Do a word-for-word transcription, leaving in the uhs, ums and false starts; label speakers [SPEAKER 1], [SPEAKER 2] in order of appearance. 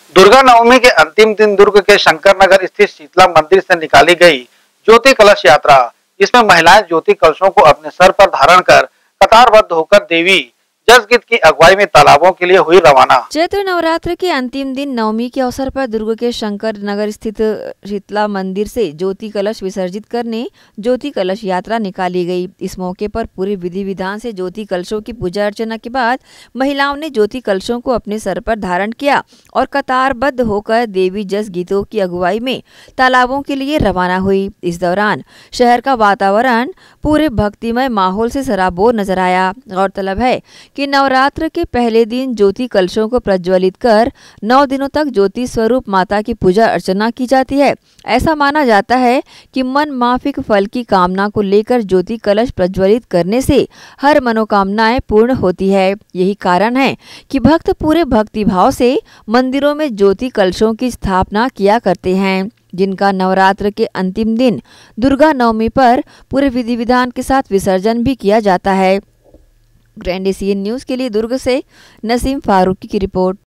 [SPEAKER 1] दुर्गा नवमी के अंतिम दिन दुर्ग के शंकर नगर स्थित शीतला मंदिर से निकाली गई ज्योति कलश यात्रा, जिसमें महिलाएं ज्योति कलशों को अपने सर पर धारण कर कतारबद्ध होकर देवी जसगित की अगुवाई में तालाबों के लिए हुई रवाना।
[SPEAKER 2] चैत्र नवरात्र के अंतिम दिन नवमी के अवसर पर दुर्ग के शंकर नगर स्थित शीतला मंदिर से ज्योति कलश विसर्जित करने ज्योति कलश यात्रा निकाली गई। इस मौके पर पूरे विधि विधान से ज्योति कलशों की पूजा अर्चना के बाद महिलाओं ने ज्योति कलशों को अपने सर पर धारण किया और कतारबद्ध होकर देवी जस गीतों की अगुवाई में तालाबों के लिए रवाना हुई। इस दौरान शहर का वातावरण पूरे भक्तिमय माहौल से सराबोर नजर आया। गौरतलब है कि नवरात्र के पहले दिन ज्योति कलशों को प्रज्वलित कर नौ दिनों तक ज्योति स्वरूप माता की पूजा अर्चना की जाती है। ऐसा माना जाता है कि मन माफिक फल की कामना को लेकर ज्योति कलश प्रज्वलित करने से हर मनोकामनाएं पूर्ण होती है। यही कारण है कि भक्त पूरे भक्ति भाव से मंदिरों में ज्योति कलशों की स्थापना किया करते हैं, जिनका नवरात्र के अंतिम दिन दुर्गा नवमी पर पूरे विधि विधान के साथ विसर्जन भी किया जाता है। ग्रैंड एशियन न्यूज़ के लिए दुर्ग से नसीम फारूकी की रिपोर्ट।